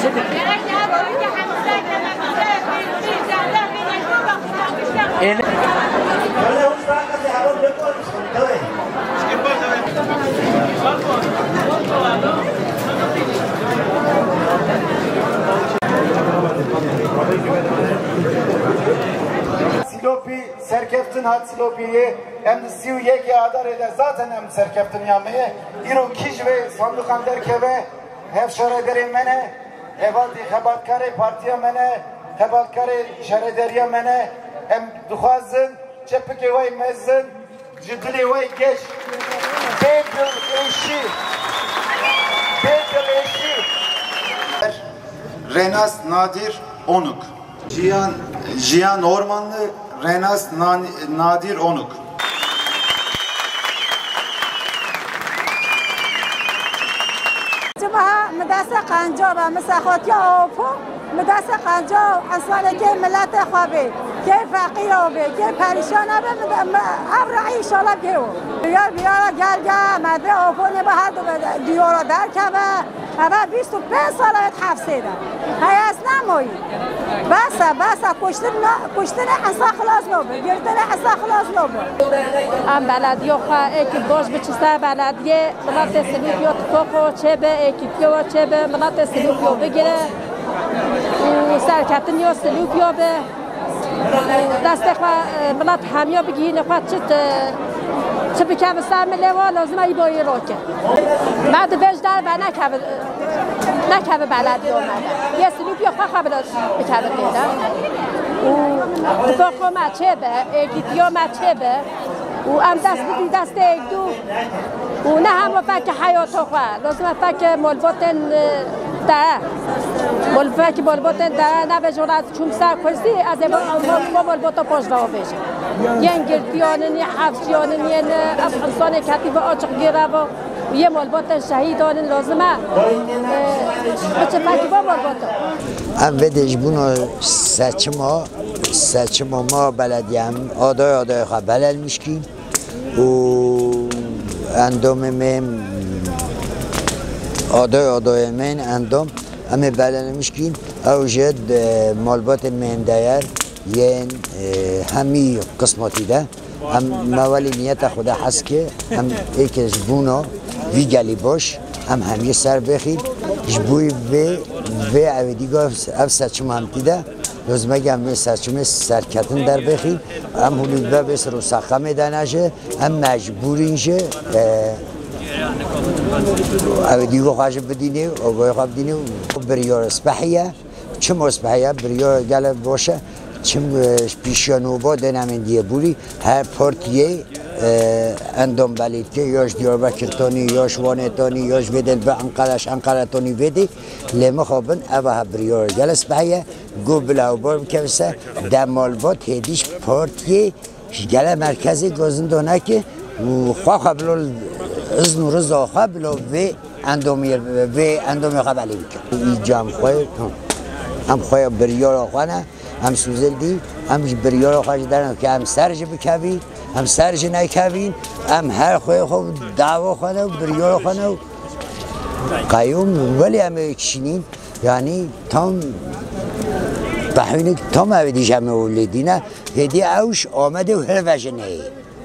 Silopi serkeftin hat Silopi'yi hem Sivye'ye adar eder zaten hem serkeftin yanmaya İro kij ve sandıkan derkeve hevşare derim mene evadi xebatkare partiya mene xebatkare şerederiya mene hem duhazın çepike vay mezzin ciddi vay geç bedel eşi Renas Nadir Onuk Cihan Ormanlı Renas Nadir Onuk مدرسه قنجاب مساخات یا اوپو مدرسه قنجاب انسان که ملت خوابه که فقیر به که پریشان به ابرعی ان شاء الله که بیار گرگا مده اوپو نه به هر دو دیورا در که اما 25 سال حبسیده های از نمایی بس کشتن اصلا خلاص نبود گرفتن اصلا خلاص نبود ام بلدیو خواه ایکی باش بچسته بلدیه ملت سلوپیو تفاقو چه به ایکی پیو چه به ملت سلوپیو بگیره و سرکتن یا سلوپیو به دست خواه ملت همیا بگیرین خواه چه بکم سرمله و لازم ای بایی رو که بعد بهش در و نکبه بلدی اومده یه سلوپی خواه بکبه دیده و اتفاقا مچه به ایگیتیا مچه به و ام دست بدی دست ایگ دو و نه همه فکر حیات خواه لازم فکر ملواتن ده ملواتن ده نه به جورت چون سر کسی از ملواتا پاشتاوا بشه یه انگلتیاننی حفظیاننی افغانستان کتیب آچق گیره و یه ملواتن شهیدانن لازمه بچه فکر با ملواتا ام ودش بونو سچما ما بلدیم آدای خواه بلد میشکیم و اندام من آدای من اندام همه بلد میشکیم او جد مالبات من دایر یه همی قسمتی ده هم مولی نیت خدا حس که هم ایک جبونا وی گلی باش هم همی سر بخیر جبوی و اویدیگا اف سچما هم دیده لازم اگه همه سرچمه سرکتن در بخیر هم حلود به بسر و سخه میدن اشه هم مجبورینشه اویدیگو خواهش بدینه آگاه خواه بدینه بریار اسبحیه چم اسبحیه بریار گل باشه چم پیشانوبا دنمین دیه بولی هر پارتیه اندام بلیده یاش دیاربکرتانی یاش وانتانی یاش بدل به انقره تانی بده لما خوابن اوه بریار گلس بایه گو بلاو بار بکوسه دمالبات هدیش پارتیه گل مرکزی گازندانه که خواه بلو ازن و رضا خواه بلو و اندامی خواه بلی بکن ای جام خواه هم خواه بریار خواه هم سوزل دی هم بریار خواه دارن که هم سرج بکوی هم سرج نکوین هم هر خواه دعوا خواه و بریار خواه و قیوم ولی همه کشینین یعنی تام بحوینه تام اویدیش همه ولیدینه هدی اوش آمده و هر وجه نهی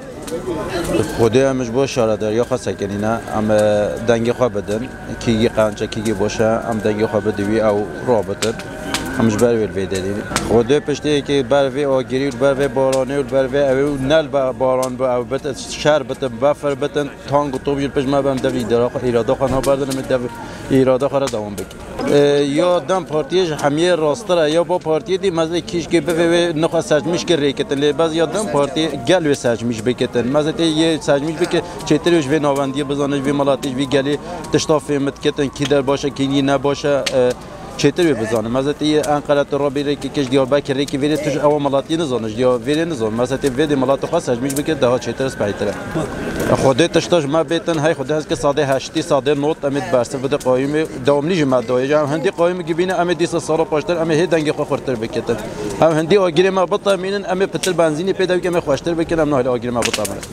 خودی همش باش شاردار یا خاصه کنینه هم دنگی خواه بدن کیگی قانچه کیگی باشه هم دنگی خواه بدوی او رابطه همش بروی الویدی خودی پشتی که بروی آگیری و بروی بارانی و بروی او نل باران با او بت شهر بت بفر بتن تانگ و توبیل پش ما بهم دوی ایرادا خانه بردن من دوی ایرادا خرد دوام بکی یا دم پارتیش همیه راستره یا با پارتی دی مزه کیش که به نخوا سجمیش که ریکتن باز یا دم پارتی گل و سجمیش بکتن مزه یه سجمیش بک چطوریش و نواندی بزنش و ملاتیش و گلی تشتاف فهمت کتن کی در باشه کی نباشه چطوری بزنه مثلا تی انقره رو بیره که کش دیاربکر ری که ویره توش اول ملاتی نزانش یا ویره نزان مثلا تی ویدی ملات خاص هجمیش بکه ده چطور سپایتره خودت تشتاش ما بیتن های خود هست که ساده هشتی ساده نوت امید برسه بده قایم دوام نیج مدای جام هندی قایم گبینه امید دیس سال پاشتر ام هی دنگ خو خورتر بکته هم هندی آگیری ما بطا مینن ام پتل بنزینی پیدا که ام خوشتر بکنم نه آگیری ما بطا من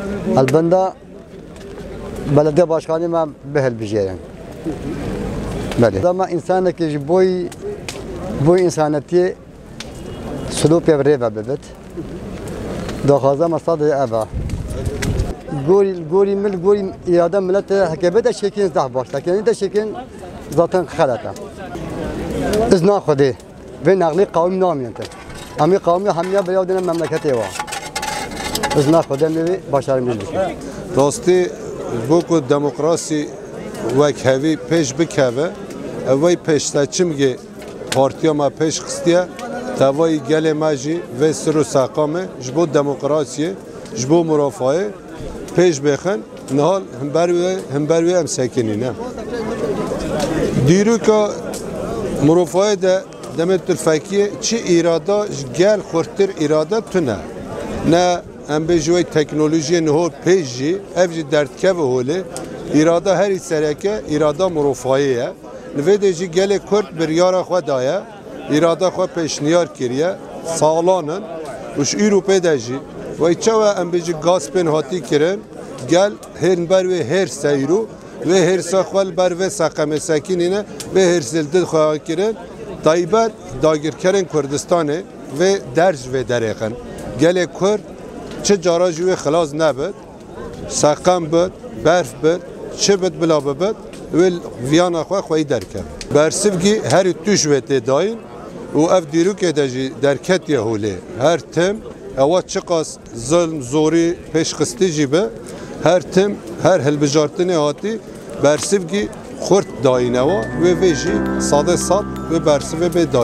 البنده بلده باشخانه ما بهل بجیرن بله دام انسان که بوی انسانیتی سلوک بره و ببد دخوازم مصاد ابا گوری اراده ملت حکبت شکن ده باش لكن ده شکن ذاتن خلطه ازنا خودی و نقلی قوم نامیند امی قومی همیه بیادن مملکتی وا ازنا خودی می باشار میلیش راستی بوکو دموکراسی وک هوی پیش بکوه اوی پیش چمگه پارتیا ما پیش خستیه توای گل ماجی و سر و ساقامه جبو دموکراسی جبو مرافعه پیش بخن نهال همبروی هم ساکنینه دیرو که مرافعه ده دمت الفاکیه چی اراده گل خورتر اراده تونه نه ام بجوی تکنولوژی نهور پیجی افج درد که هوله اراده هری سرکه اراده مرافعه نویده جی گل کرد بریار خود دایه اراده خود پیشنیار کریه سالانن وش ایرو پیدا جی و ایچه ام بجی گاز پین هاتی کرن گل هر بروی هر سیرو و هر سخوال بروی سقم سکینینه و هر زلدد خواه کرن دایبت داگیر کرن کردستانه و درج و دریقن گل کرد چه جارا جوی خلاص نبود سقم بود برف بود چه بود بلا بود و ویانا خواهی درکن برسفگی هر توش ویت داین و اف دیرو که درکت یهوله هر تم اوات چقاس ظلم زوری پیش خستی جیبه هر تم هر هلبجارتنی هاتی برسفگی خورد داینه و ویجی ساده ساد و برسفه به